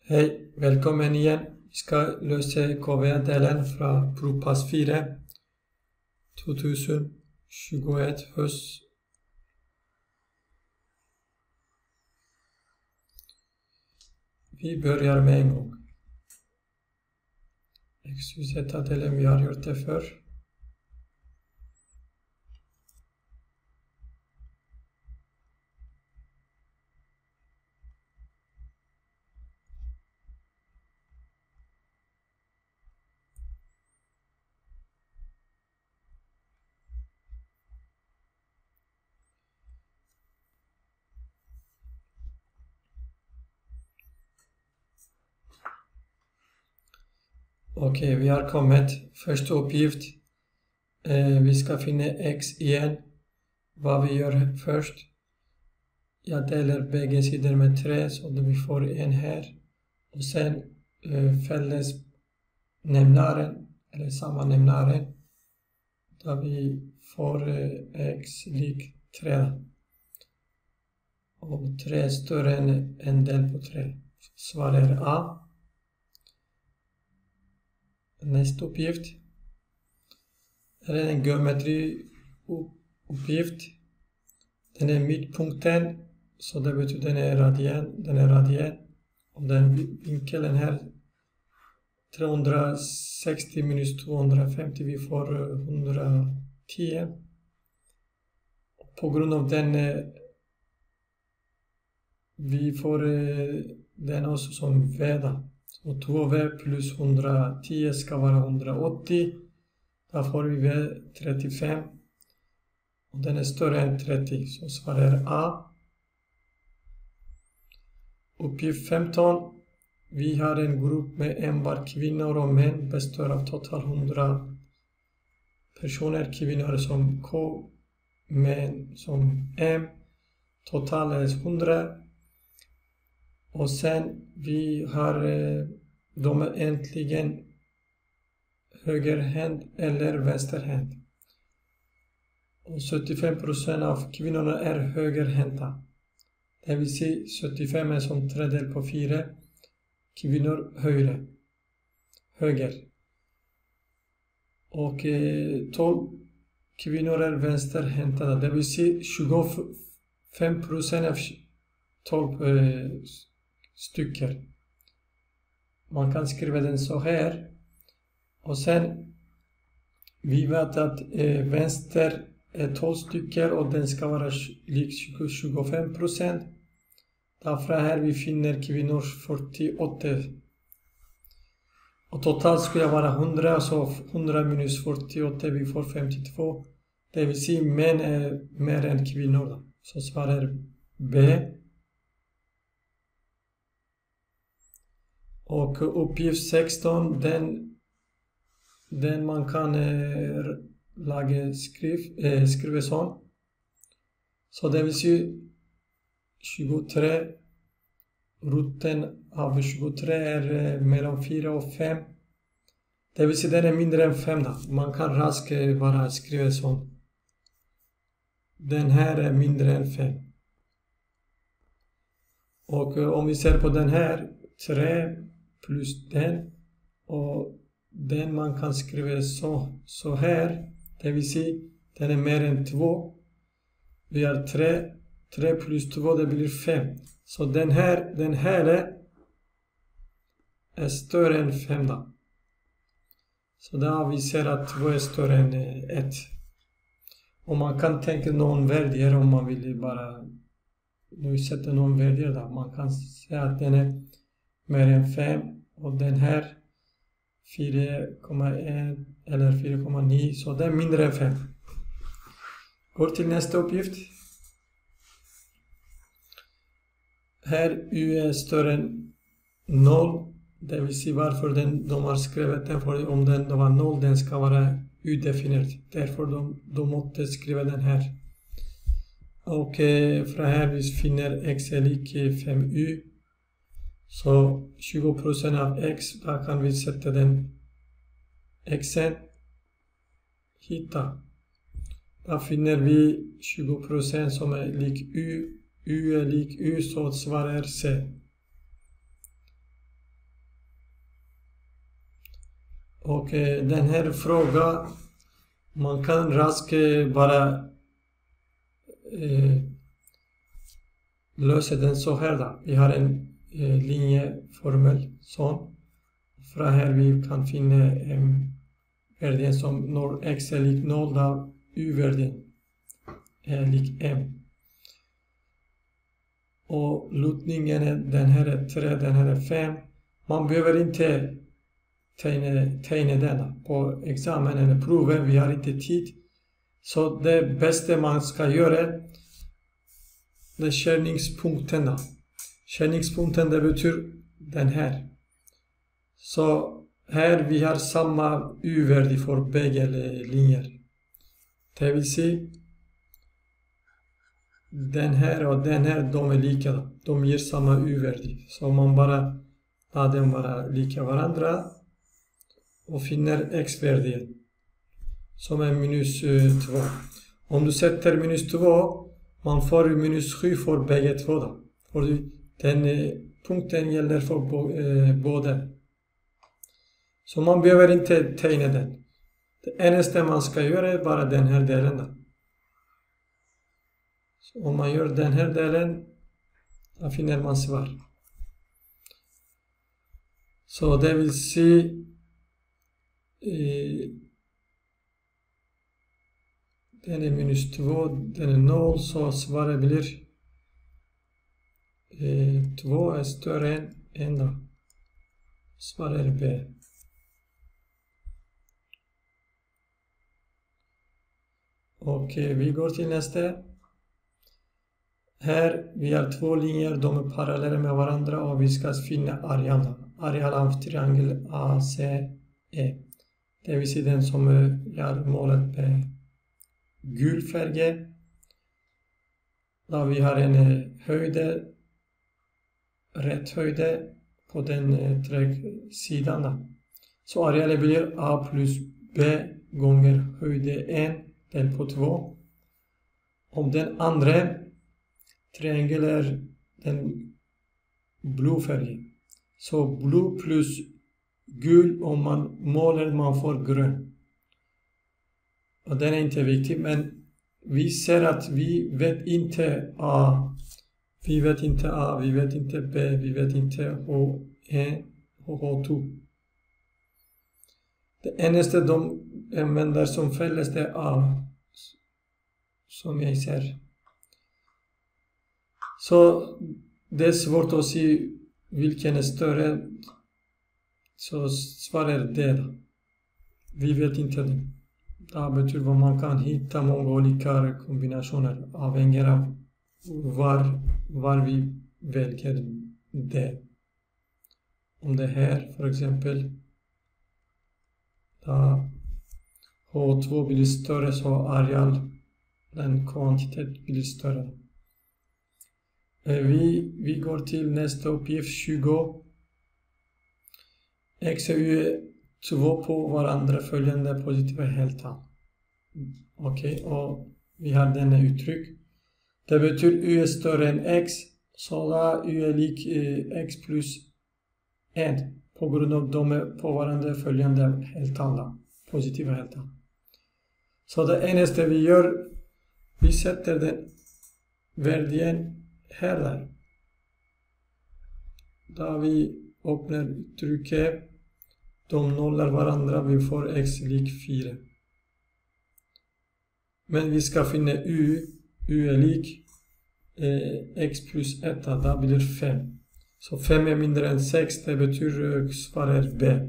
Hej, välkommen igen. Vi ska lösa KV-delen från provpass 4 2021 höst. Vi börjar med en gång. XYZ-delen, vi har gjort det för. Okej, vi har kommit. Första uppgift. Vi ska finna x igen. Vad vi gör först. Jag delar bägge sidor med 3 så att vi får en här. Och sen fälles nämnaren, eller samma nämnaren. Där vi får x lik 3. Och 3 är större än en del på 3. Svar är A. Nästa uppgift är en geometriuppgift. Den är mittpunkten, så det betyder den är radien. Och den vinkeln här 360 minus 250, vi får 110. Och på grund av den vi får den också som v. Så 2v plus 110 ska vara 180. Då får vi v 35. Och den är större än 30. Så svar är A. Uppgift 15. Vi har en grupp med enbart kvinnor och män. Består av total 100 personer. Kvinnor som K. Män som M. Total är 100. Och sen vi har de är äntligen högerhänt eller vänsterhänt. Och 75% av kvinnorna är högerhänta. Det vill säga 75 är som 3 del på 4. Kvinnor höger. Och 12 kvinnor är vänsterhänta. Det vill säga 25% av 12 stycken. Man kan skriva den så här. Och sen vi vet att vänster är 12 stycken och den ska vara lik 25%. Därför här vi finner kvinnor 48. Och totalt skulle jag vara 100, så 100 minus 48 vi får 52. Det vill säga män är mer än kvinnor. Så svar är B. Och uppgift 16, den man kan lägga skriva sån. Så det vill säga 23. Roten av 23 är mellan 4 och 5. Det vill säga den är mindre än 5. Man kan raskt bara skriva sån. Den här är mindre än 5. Och om vi ser på den här 3 plus den, och den man kan skriva så här, det vill säga den är mer än 2. Vi har 3 plus 2, det blir 5. Så den här är större än 5. Så där vi ser att 2 är större än 1. Och man kan tänka någon värde om man vill bara nu sätta någon värde där. Man kan säga att den är mer än 5 och den här 4,1 eller 4,9, så det är mindre än 5. Går till nästa uppgift. Här U är större än 0. Det vill säga varför de har skrivit den, för om den var 0 den ska vara U-definierat. Därför de måste skriva den här. Och från här vi finner x är lik 5u. Så 20% av x, där kan vi sätta den xen. Hitta. Där finner vi 20% som är lik u. U är lik u, så svar är C. Och den här frågan, man kan raskt bara lösa den så här då. Vi har en linjeformel sån. Från här vi kan finna värden som när x är lik 0 då u-värden är lik m. Och lutningen är, den här är 3, den här är 5. Man behöver inte tegna denna på examen eller proven, vi har inte tid. Så det bästa man ska göra är skärningspunkterna. Skärningspunkten det betyder den här. Så här vi har samma u-värde för bägge linjer. Det vill säga den här och den här, de är lika. De ger samma u-värde. Så man bara låter dem vara lika varandra och finner x-värdet som är minus 2. Om du sätter minus 2, man får minus 7 för bägge två då. För den punkten gäller för båda. Så man behöver inte tegna den. Det enda man ska göra är bara den här delen då. Så om man gör den här delen, då finner man svar. Så det vill säga den är minus 2, den är 0, så svaret blir 2 är större än 1 då. Svaret är B. Okej, vi går till nästa. Här vi har två linjer, de är parallella med varandra och vi ska finna arealen. Areal av triangel ACE. Det vill säga den som gör målet med gul färg. Då vi har en höjd, rätt höjd på den sidan. Så arealen blir A plus B gånger höjd 1 del på 2. Om den andra triangel är den blå färgen. Så blå plus gul, om man målar man får grön. Och den är inte viktig, men vi ser att vi vet inte A. Vi vet inte A, vi vet inte B, vi vet inte H1 och H2. Det enda de använder som fälles är A. Som jag ser. Så det är svårt att se vilken är större. Så svaret är det. Vi vet inte det. Det betyder att man kan hitta många olika kombinationer avhängigt av var vi väljer det. Om det här för exempel. Då H2 blir större, så areal, den kvantitet blir större. Vi går till nästa uppgift 20. X och Y är två på varandra följande positiva heltal. Okej, och vi har denna uttryck. Det betyder Y är större än X, så då Y är lik X plus 1 på grund av de är på varandra följande heltal, positiva heltal. Så det enda vi gör, vi sätter den värden här där. Då vi öppnar uttrycket, de nollar varandra, vi får x lik 4. Men vi ska finna y är lik x plus 1, då blir 5. Så 5 är mindre än 6, det betyder svaret B.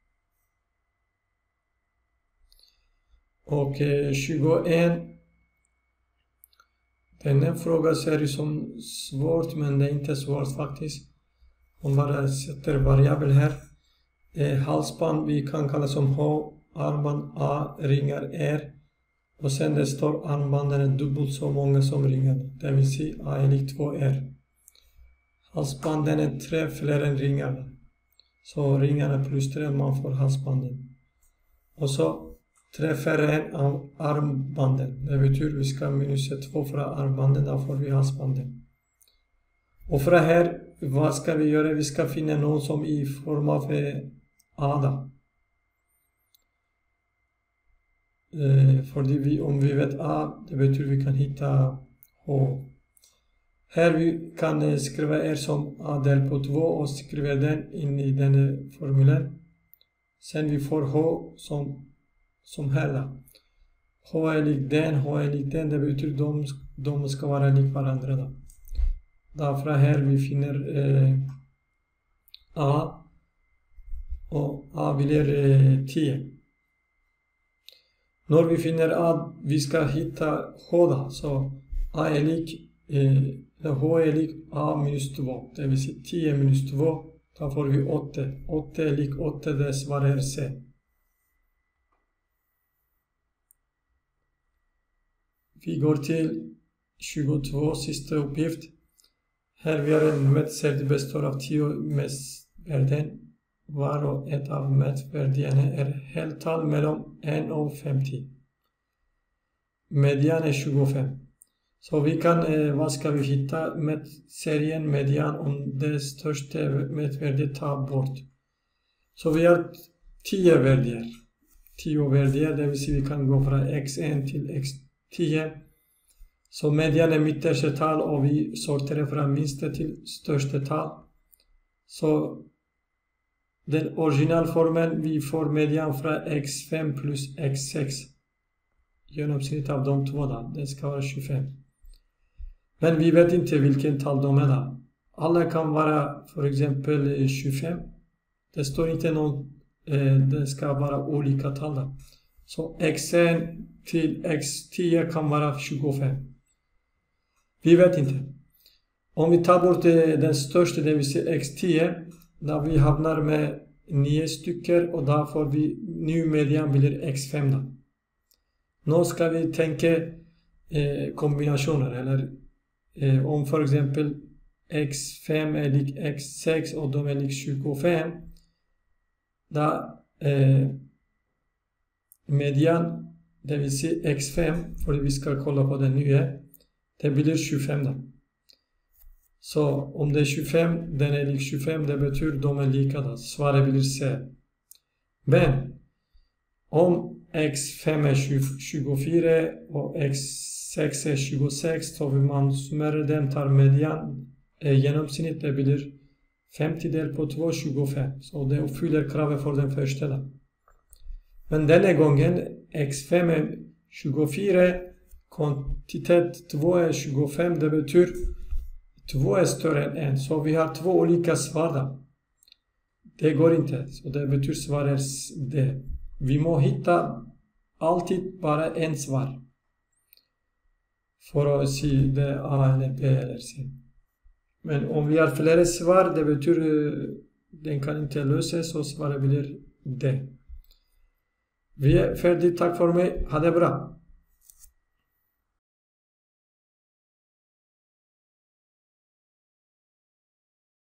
Och 21. Denna fråga ser ut som svårt, men det är inte svårt faktiskt. Om bara sätter variabel här. Halsband vi kan kalla som H, armband A, ringar R. Och sen det står armbanden är dubbelt så många som ringar. Det vill säga A är lik 2R. Halsbanden är 3 fler än ringarna. Så ringarna plus 3, man får halsbanden. Och så 3 färre än armbanden. Det betyder vi ska minus 2 för armbanden, då får vi halsbanden. Och för det här, vad ska vi göra? Vi ska finna någon som i form av A. För om vi vet A, det betyder vi kan hitta H. Här vi kan skriva R som A del på 2 och skriva den in i den formulen. Sen vi får H som här då. H är lik den, det betyder de ska vara lik varandra då. Därför här vi finner A och A blir 10. När vi finner A, vi ska hitta H då, så A är lik H är lik A minus 2, det vill säga 10 minus 2, då får vi 8. 8 är lik 8, det svarar C. Vi går till 22, sista uppgift. Här vi har en mätset, det består av 10 mätvärden. Var och ett av mätvärdena är heltal mellan 1 och 50. Median är 25. Så vi kan, vad ska vi hitta? Serien median om det största mätvärdet tar bort. Så vi har 10 värden. 10 värden, det vill säga vi kan gå från x1 till x10. Så median är mittersta tal och vi sorterar från minsta till största tal. Så den originalformen, vi får median från x5 plus x6. Genomsnitt av de två då, det ska vara 25. Men vi vet inte vilken tal de är då. Alla kan vara för exempel 25. Det står inte någon, det ska vara olika tal då. Så x1 till x10 kan vara 25. Vi vet inte. Om vi tar bort den största, det vill säga x10, då vi hamnar med 9 stycken och då får vi ny median blir x5 då. Nu ska vi tänka kombinationer, eller om för exempel x5 är lik x6 och de är lik 25, då median, det vill säga x5, för vi ska kolla på den nya, det blir 25 då. Så om det är 25, den är lik 25, det betyder de är lika då. Svaret blir C. Men om x5 är 24 och x6 är 26, så vill man summera den, tar median, genomsnitt, det blir 50 del på 2, 25. Så det uppfyller kravet för den första då. Men denna gången x5 är 24, kvantitet 2 är 25, det betyder 2 är större än 1. Så vi har två olika svar då. Det går inte, så det betyder svar är D. Vi må hitta alltid bara en svar för att se det A eller B eller C. Men om vi har flera svar, det betyder den kan inte lösas, så svaret blir D. Vi är färdiga, tack för mig, ha det bra.